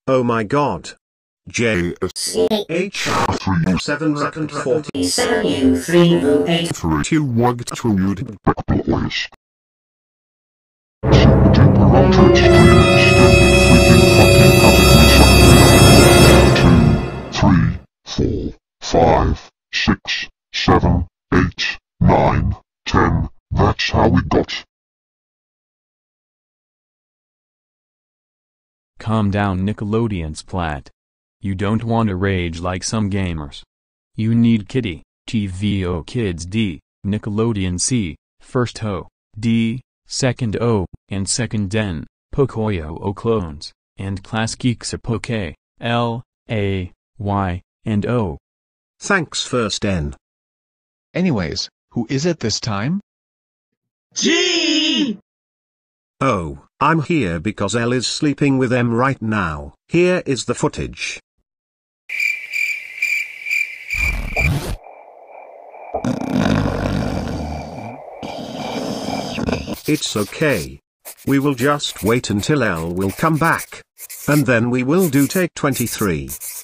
Oh my god. J H 7 second 40 7U3 3 2 1 2 boys. Super duper ultra extreme stupid freaking fucking cataclysm. 2 3 4 5 6 7 8 9 10. That's how we got. Calm down, Nickelodeon Splat. You don't want to rage like some gamers. You need Kitty, TVO Kids D, Nickelodeon C, first O, D, second O, and second N, Pocoyo O clones, and Class Geeks Poke, L, A, Y, and O. Thanks first N. Anyways, who is it this time? G! Oh, I'm here because L is sleeping with M right now. Here is the footage. It's okay. We will just wait until L will come back. And then we will do take 23.